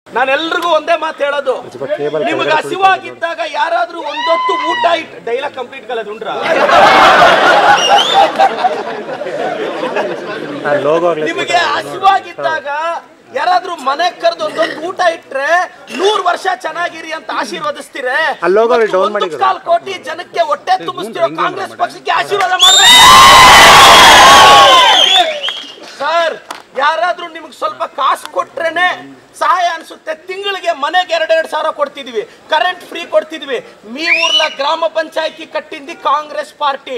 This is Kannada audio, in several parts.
ನಾನೆಲ್ಲರಿಗೂ ಒಂದೇ ಮಾತು ಹೇಳೋದು, ನಿಮಗೆ ಹಸಿವಾಗಿದ್ದಾಗ ಯಾರಾದ್ರೂ ಒಂದೊತ್ತು ಊಟ ಇಟ್ಟು ಡೈಲಾಗ್ ಕಂಪ್ಲೀಟ್ ಕಲದುಂಡ್ರ ನಿಮಗೆ ಹಸಿವಾಗಿದ್ದಾಗ ಯಾರಾದ್ರೂ ಮನೆ ಕರೆದು ಒಂದೊಂದು ಊಟ ಇಟ್ರೆ 100 ವರ್ಷ ಚೆನ್ನಾಗಿರಿ ಅಂತ ಆಶೀರ್ವದಿಸ್ತೀರೆ. 1 ಕೋಟಿ ಜನಕ್ಕೆ ಹೊಟ್ಟೆ ತುಂಬಿಸ್ತಿರೋ ಕಾಂಗ್ರೆಸ್ ಪಕ್ಷಕ್ಕೆ ಆಶೀರ್ವಾದ ಮಾಡಬೇಕು ಸರ್. ಯಾರಾದ್ರೂ ನಿಮ್ಗೆ ಸ್ವಲ್ಪ ಕಾಸು ಕೊಟ್ರೇನೆ ಸಹಾಯ ಅನ್ಸುತ್ತೆ. ತಿಂಗಳಿಗೆ ಮನೆಗೆ 2-2 ಸಾವಿರ ಕೊಡ್ತಿದ್ವಿ, ಕರೆಂಟ್ ಫ್ರೀ ಕೊಡ್ತಿದ್ವಿ. మీ ఊర్ల గ్రామ పంచాయతీ కట్టింది కాంగ్రెస్ పార్టీ,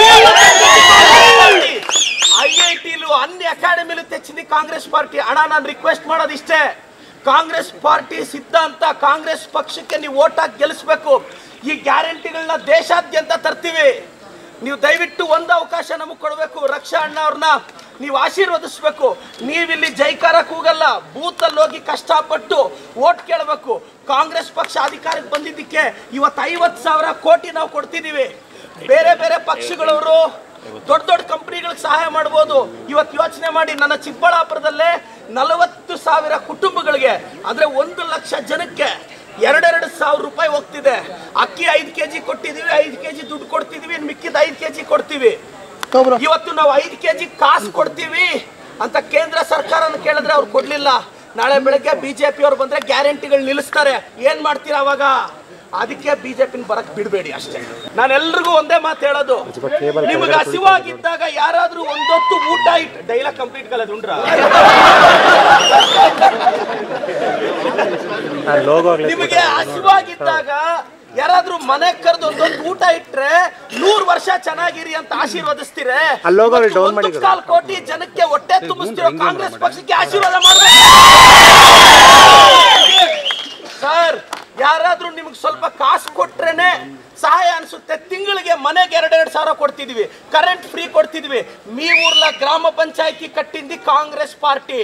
ఐఐటీలు అన్ని అకాడమీలు తెచ్చింది కాంగ్రెస్ పార్టీ. అಣ್ಣ ನಾನು ರಿಕ್ವೆಸ್ಟ್ ಮಾಡೋದು ಇಷ್ಟೇ, ಕಾಂಗ್ರೆಸ್ ಪಾರ್ಟಿ ಸಿದ್ಧಾಂತ ಕಾಂಗ್ರೆಸ್ ಪಕ್ಷಕ್ಕೆ ನೀವು ವೋಟ್ ಹಾಕಿ ಗೆಲ್ಲಿಸಬೇಕು. ಈ ಗ್ಯಾರಂಟಿಗಳನ್ನ ದೇಶಾದ್ಯಂತ ತರ್ತೀವಿ. ನೀವು ದಯವಿಟ್ಟು ಒಂದು ಅವಕಾಶ ನಮಗೆ ಕೊಡಬೇಕು. ರಕ್ಷಾ ಅಣ್ಣ ಅವ್ರನ್ನ ನೀವು ಆಶೀರ್ವದಿಸಬೇಕು. ನೀವಿಲ್ಲಿ ಜೈಕಾರ ಕೂಗಲ್ಲ, ಬೂತಲ್ಲಿ ಹೋಗಿ ಕಷ್ಟಪಟ್ಟು ವೋಟ್ ಕೇಳಬೇಕು. ಕಾಂಗ್ರೆಸ್ ಪಕ್ಷ ಅಧಿಕಾರಕ್ಕೆ ಬಂದಿದ್ದಕ್ಕೆ ಇವತ್ತು 50,000 ಕೋಟಿ ನಾವು ಕೊಡ್ತಿದ್ದೀವಿ. ಬೇರೆ ಬೇರೆ ಪಕ್ಷಗಳವರು ದೊಡ್ಡ ದೊಡ್ಡ ಕಂಪ್ನಿಗಳಿಗೆ ಸಹಾಯ ಮಾಡ್ಬೋದು. ಇವತ್ತು ಯೋಚನೆ ಮಾಡಿ, ನನ್ನ ಚಿಕ್ಕಬಳ್ಳಾಪುರದಲ್ಲೇ 40,000 ಕುಟುಂಬಗಳಿಗೆ ಅಂದ್ರೆ 1 ಲಕ್ಷ ಜನಕ್ಕೆ 2-2 ಸಾವಿರ ರೂಪಾಯಿ ಹೋಗ್ತಿದೆ. ಅಕ್ಕಿ 5 kg ಕೊಟ್ಟಿದೀವಿ, 5 kg ದುಡ್ಡು ಕೊಡ್ತಿದೀವಿ, ಮಿಕ್ಕಿದ 5 kg ಕೊಡ್ತೀವಿ. ಇವತ್ತು ನಾವು 5 kg ಕಾಸು ಕೊಡ್ತೀವಿ ಅಂತ ಕೇಂದ್ರ ಸರ್ಕಾರನ ಕೇಳಿದ್ರೆ ಅವ್ರು ಕೊಡ್ಲಿಲ್ಲ. ನಾಳೆ ಬೆಳಗ್ಗೆ ಬಿಜೆಪಿ ಅವ್ರು ಬಂದ್ರೆ ಗ್ಯಾರಂಟಿಗಳು ನಿಲ್ಲಿಸ್ತಾರೆ. ಏನ್ ಮಾಡ್ತೀರಾ ಅವಾಗ? ಅದಕ್ಕೆ ಬಿಜೆಪಿ ಬರಕ್ ಬಿಡಬೇಡಿ ಅಷ್ಟೇ. ನಾನೆಲ್ಲರಿಗೂ ಒಂದೇ ಮಾತು ಹೇಳೋದು, ನಿಮಗೆ ಹಸಿವಾಗಿದ್ದಾಗ ಯಾರಾದ್ರೂ ಒಂದೊತ್ತು ಊಟ ಇಟ್ಟು ಡೈಲಾಗ್ ಕಂಪ್ಲೀಟ್ ಕಲದುಂಡ್ರ ನಿಮಗೆ ಹಸಿವಾಗಿದ್ದಾಗ ಯಾರಾದ್ರೂ ಮನೆ ಕರೆದು ಒಂದೊಂದು ಊಟ ಇಟ್ರೆ 100 ವರ್ಷ ಚೆನ್ನಾಗಿರಿ ಅಂತ ಆಶೀರ್ವದಿಸ್ತೀರೆ. 1 ಕೋಟಿ ಜನಕ್ಕೆ ಹೊಟ್ಟೆ ತುಂಬಿಸ್ತಿರೋ ಕಾಂಗ್ರೆಸ್ ಪಕ್ಷಕ್ಕೆ ಆಶೀರ್ವಾದ ಮಾಡಬೇಕು ಸರ್. ಯಾರಾದ್ರೂ ನಿಮ್ಗೆ ಸ್ವಲ್ಪ ಕಾಸು ಕೊಟ್ರೇನೆ ಸಹಾಯ ಅನ್ಸುತ್ತೆ. ತಿಂಗಳಿಗೆ ಮನೆಗೆ 2-2 ಸಾವಿರ ಕೊಡ್ತಿದ್ವಿ, ಕರೆಂಟ್ ಫ್ರೀ ಕೊಡ್ತಿದ್ವಿ. మీ ఊర్ల గ్రామ పంచాయతీ కట్టింది కాంగ్రెస్ పార్టీ,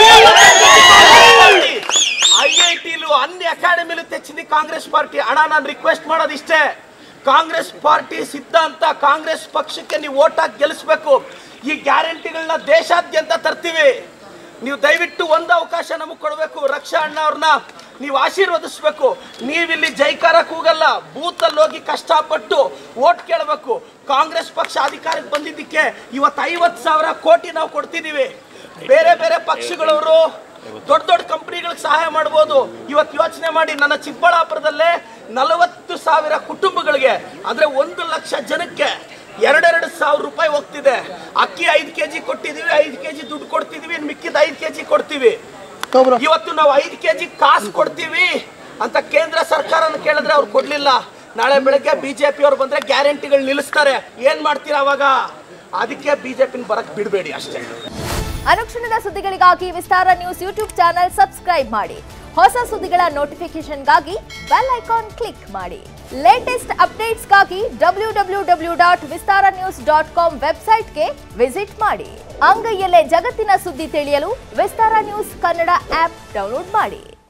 ఐఐటీలు అన్ని అకాడమీలు తెచ్చింది కాంగ్రెస్ పార్టీ. అಣ್ಣ ನಾನು ರಿಕ್ವೆಸ್ಟ್ ಮಾಡೋದು ಇಷ್ಟೇ, ಕಾಂಗ್ರೆಸ್ ಪಾರ್ಟಿ ಸಿದ್ಧಾಂತ ಕಾಂಗ್ರೆಸ್ ಪಕ್ಷಕ್ಕೆ ನೀವು ವೋಟ್ ಹಾಕಿ ಗೆಲ್ಲಿಸಬೇಕು. ಈ ಗ್ಯಾರಂಟಿಗಳನ್ನ ದೇಶಾದ್ಯಂತ ತರ್ತೀವಿ. ನೀವು ದಯವಿಟ್ಟು ಒಂದು ಅವಕಾಶ ನಮಗೆ ಕೊಡಬೇಕು. ರಕ್ಷಾ ಅಣ್ಣ ಅವ್ರನ್ನ ನೀವು ಆಶೀರ್ವದಿಸಬೇಕು. ನೀವಿಲ್ಲಿ ಜೈಕಾರ ಕೂಗಲ್ಲ, ಬೂತಲ್ಲಿ ಹೋಗಿ ಕಷ್ಟಪಟ್ಟು ವೋಟ್ ಕೇಳಬೇಕು. ಕಾಂಗ್ರೆಸ್ ಪಕ್ಷ ಅಧಿಕಾರಕ್ಕೆ ಬಂದಿದ್ದಕ್ಕೆ ಇವತ್ತು 50,000 ಕೋಟಿ ನಾವು ಕೊಡ್ತಿದ್ದೀವಿ. ಬೇರೆ ಬೇರೆ ಪಕ್ಷಗಳವರು ದೊಡ್ಡ ದೊಡ್ಡ ಕಂಪ್ನಿಗಳಿಗೆ ಸಹಾಯ ಮಾಡ್ಬೋದು. ಇವತ್ತು ಯೋಚನೆ ಮಾಡಿ, ನನ್ನ ಚಿಕ್ಕಬಳ್ಳಾಪುರದಲ್ಲೇ 40,000 ಕುಟುಂಬಗಳಿಗೆ ಅಂದ್ರೆ 1 ಲಕ್ಷ ಜನಕ್ಕೆ 2-2 ಸಾವಿರ ರೂಪಾಯಿ ಹೋಗ್ತಿದೆ. ಅಕ್ಕಿ 5 kg ಕೊಟ್ಟಿದೀವಿ, 5 kg ದುಡ್ಡು ಕೊಡ್ತಿದೀವಿ, ಮಿಕ್ಕಿದ 5 kg ಕೊಡ್ತೀವಿ. ಇವತ್ತು ನಾವು 5 kg ಕಾಸು ಕೊಡ್ತೀವಿ ಅಂತ ಕೇಂದ್ರ ಸರ್ಕಾರನ ಕೇಳಿದ್ರೆ ಅವ್ರು ಕೊಡ್ಲಿಲ್ಲ. ನಾಳೆ ಬೆಳಗ್ಗೆ ಬಿಜೆಪಿ ಅವ್ರು ಬಂದ್ರೆ ಗ್ಯಾರಂಟಿಗಳು ನಿಲ್ಲಿಸ್ತಾರೆ. ಏನ್ ಮಾಡ್ತೀರಾ ಅವಾಗ? ಅದಕ್ಕೆ ಬಿಜೆಪಿ ಬರಕ್ ಬಿಡಬೇಡಿ ಅಷ್ಟೇ. ಅನುಕ್ಷಣದ ಸುದ್ದಿಗಳಿಗಾಗಿ Vistara news YouTube channel subscribe ಮಾಡಿ. ಹೊಸ ಸುದ್ದಿಗಳ ನೋಟಿಫಿಕೇಶನ್ಗಾಗಿ ಬೆಲ್ ಐಕಾನ್ ಕ್ಲಿಕ್ ಮಾಡಿ. ಲೇಟೆಸ್ಟ್ ಅಪ್ಡೇಟ್ಸ್ಗಾಗಿ www.vistaranews.com ವೆಬ್ಸೈಟ್ಗೆ ವಿಸಿಟ್ ಮಾಡಿ. ಅಂಗೈಯಲ್ಲೇ ಜಗತ್ತಿನ ಸುದ್ದಿ ತಿಳಿಯಲು Vistara news Kannada app download ಮಾಡಿ.